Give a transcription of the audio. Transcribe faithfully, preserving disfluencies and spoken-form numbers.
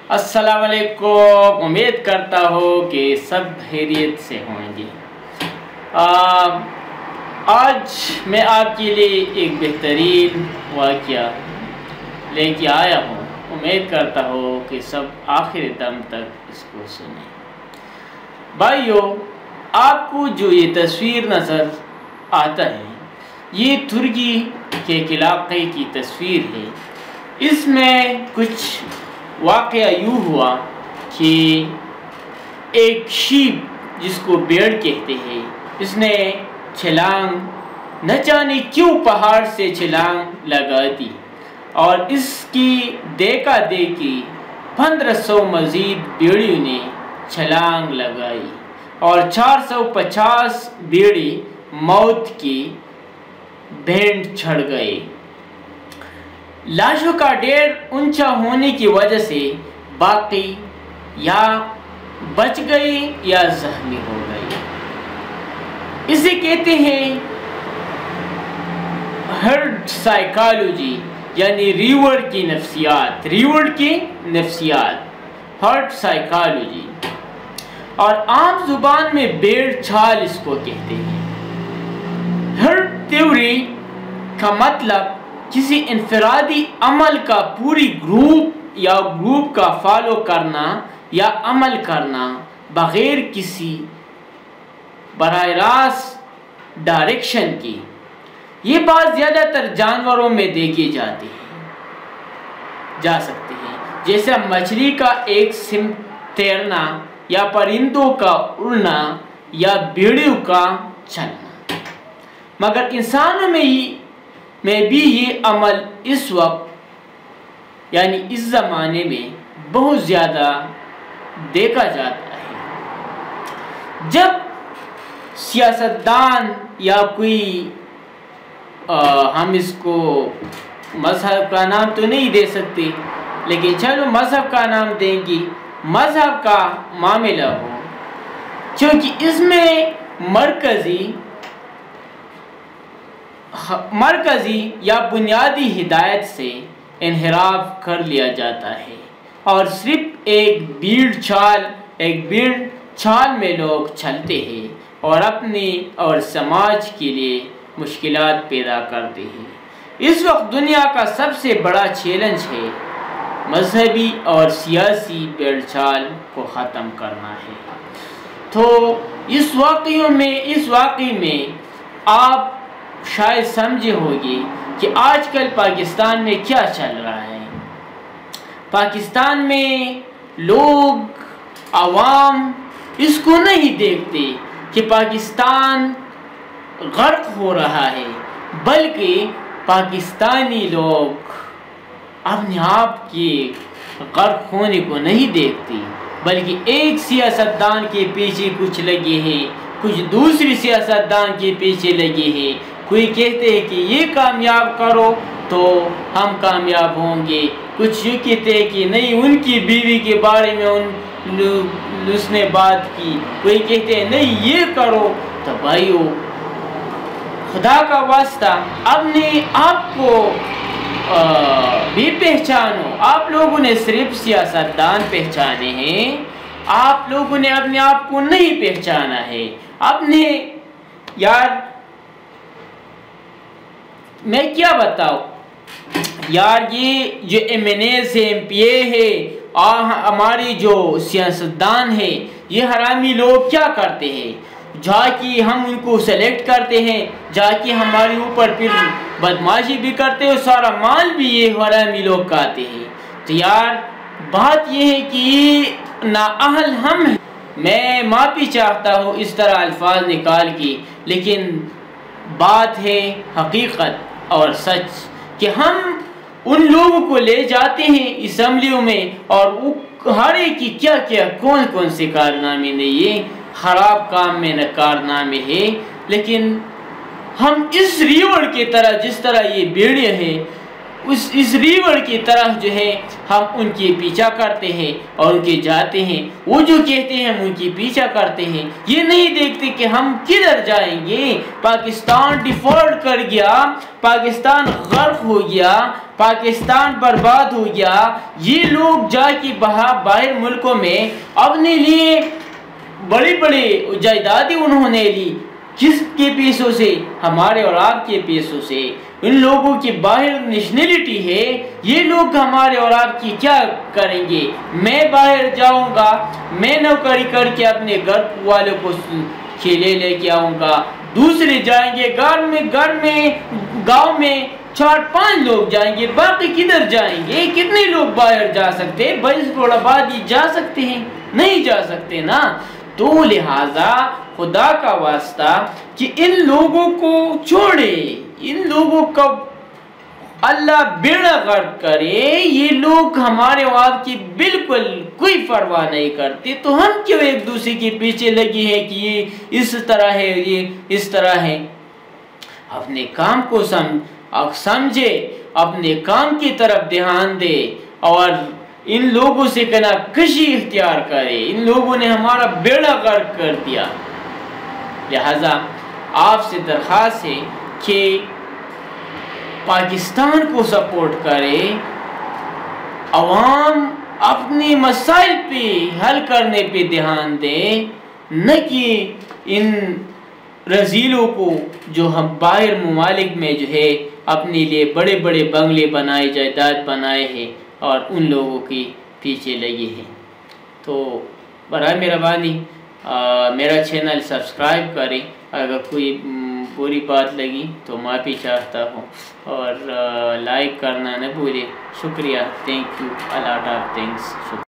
السلام علیکم، امید کرتا ہوں کہ سب خیریت سے ہوں گے۔ آج میں آپ کے لیے ایک بہترین واقعہ لے کے آیا ہوں، امید کرتا ہوں کہ سب آخر دم تک اس کو سنیں۔ بھائیو، آپ کو جو یہ تصویر نظر آتا ہے یہ ترکی کے ایک علاقے کی تصویر ہے۔ اس میں کچھ واقعہ یوں ہوا کہ ایک شیپ جس کو بیڑ کہتے ہیں، اس نے چھلانگ نہ جانے کیوں پہاڑ سے چھلانگ لگا دی اور اس کی دیکھا دیکھی پندرہ سو مزید بیڑیوں نے چھلانگ لگائی اور چار سو پچاس بیڑی موت کی بھینٹ چڑھ گئے۔ لاشوں کا ڈھیر اونچا ہونے کی وجہ سے باقی یا بچ گئی یا زخمی ہو گئی۔ اسے کہتے ہیں ہرڈ سائیکالوجی، یعنی ریوڑ کی نفسیات، ریوڑ کی نفسیات، ہرڈ سائیکالوجی، اور عام زبان میں بیڑ چھال اس کو کہتے ہیں۔ ہرڈ تھیوری کا مطلب کسی انفرادی عمل کا پوری گروپ یا گروپ کا فالو کرنا یا عمل کرنا بغیر کسی براہ راست ڈائریکشن کی۔ یہ بات زیادہ تر جانوروں میں دیکھی جاتی ہے جا سکتے ہیں، جیسے مچھلی کا ایک سمت تیرنا یا پرندوں کا اڑنا یا بیڑیوں کا چلنا، مگر انسانوں میں ہی میں بھی یہ عمل اس وقت یعنی اس زمانے میں بہت زیادہ دیکھا جاتا ہے۔ جب سیاستدان یا کوئی آ, ہم اس کو مذہب کا نام تو نہیں دے سکتے، لیکن چلو مذہب کا نام دیں گے، مذہب کا معاملہ ہو، کیونکہ اس میں مرکزی مرکزی یا بنیادی ہدایت سے انحراف کر لیا جاتا ہے اور صرف ایک بیڑ چھال ایک بیڑ چھال میں لوگ چلتے ہیں اور اپنی اور سماج کے لیے مشکلات پیدا کرتے ہیں۔ اس وقت دنیا کا سب سے بڑا چیلنج ہے مذہبی اور سیاسی بیڑ چھال کو ختم کرنا ہے۔ تو اس واقعوں میں اس واقعے میں آپ شاید سمجھے ہوگی کہ آج کل پاکستان میں کیا چل رہا ہے۔ پاکستان میں لوگ عوام اس کو نہیں دیکھتے کہ پاکستان غرق ہو رہا ہے، بلکہ پاکستانی لوگ اپنے آپ کے غرق ہونے کو نہیں دیکھتے، بلکہ ایک سیاستدان کے پیچھے کچھ لگے ہیں، کچھ دوسری سیاستدان کے پیچھے لگے ہیں۔ کوئی کہتے ہیں کہ یہ کامیاب کرو تو ہم کامیاب ہوں گے، کچھ یہ کہتے ہیں کہ نہیں ان کی بیوی کے بارے میں ان اس نے بات کی، کوئی کہتے ہیں نہیں یہ کرو۔ تو بھائیو، خدا کا واسطہ اپنے آپ کو بھی پہچانو۔ آپ لوگوں نے صرف سیاستدان پہچانے ہیں، آپ لوگوں نے اپنے آپ کو نہیں پہچانا ہے۔ اپنے یار میں کیا بتاؤں یار، یہ جو ایم این ایز ہے، ایم پی اے ہے، اور ہماری جو سیاستدان ہے، یہ حرامی لوگ کیا کرتے ہیں، جا کہ ہم ان کو سلیکٹ کرتے ہیں، جا کہ ہمارے اوپر پھر بدماشی بھی کرتے ہیں، سارا مال بھی یہ حرامی لوگ کھاتے ہیں۔ تو یار بات یہ ہے کہ نااہل ہم ہیں۔ میں معافی چاہتا ہوں اس طرح الفاظ نکال کے، لیکن بات ہے حقیقت اور سچ کہ ہم ان لوگوں کو لے جاتے ہیں اسمبلیوں میں اور ہر ایک کی کیا کیا کون کون سے کارنامے نہیں، یہ خراب کام میں نہ کارنامے ہے، لیکن ہم اس ریوڑ کی طرح جس طرح یہ بیڑیاں ہیں اس اس ریور کی طرف جو ہے ہم ان کی پیچھا کرتے ہیں اور ان کے جاتے ہیں، وہ جو کہتے ہیں ہم ان کی پیچھا کرتے ہیں، یہ نہیں دیکھتے کہ ہم کدھر جائیں گے۔ پاکستان ڈیفالٹ کر گیا، پاکستان غرق ہو گیا، پاکستان برباد ہو گیا۔ یہ لوگ جا کے باہر ملکوں میں اپنے لیے بڑی بڑی جائیدادیں انہوں نے لی، کس کے پیسوں سے؟ ہمارے اور آپ کے پیسوں سے۔ ان لوگوں کی باہر نیشنلٹی ہے، یہ لوگ ہمارے اور آپ کی کیا کریں گے؟ میں باہر جاؤں گا، میں نوکری کر کے اپنے گھر والوں کو کھیلے لے کے آؤں گا، دوسرے جائیں گے گھر میں گھر میں گاؤں میں چار پانچ لوگ جائیں گے، باقی کدھر جائیں گے؟ کتنے لوگ باہر جا سکتے ہیں؟ بائیس کروڑ آبادی جا سکتے ہیں؟ نہیں جا سکتے نا۔ تو لہذا خدا کا واسطہ کہ ان لوگوں کو چھوڑے، ان لوگوں کا اللہ بیڑا غرق کرے، یہ لوگ ہمارے اور آپ کی بالکل کوئی پرواہ نہیں کرتے، تو ہم کیوں ایک دوسرے کے پیچھے لگے ہیں کہ یہ اس طرح ہے، یہ اس طرح ہے؟ اپنے کام کو سمجھے، اپنے کام کی طرف دھیان دے اور ان لوگوں سے کنا کشی اختیار کرے۔ ان لوگوں نے ہمارا بیڑا غرق کر دیا۔ لہذا آپ سے درخواست ہے کہ پاکستان کو سپورٹ کرے، عوام اپنے مسائل پہ حل کرنے پہ دھیان دے، نہ کہ ان رزیلوں کو جو ہم باہر ممالک میں جو ہے اپنے لیے بڑے بڑے بنگلے بنائے، جائیداد بنائے ہیں اور ان لوگوں کے پیچھے لگے ہیں۔ تو برائے مہربانی میرا چینل سبسکرائب کریں، اگر کوئی بری بات لگی تو معافی چاہتا ہوں، اور لائک کرنا نہ بھولیں۔ شکریہ، thank you, a lot of thanks.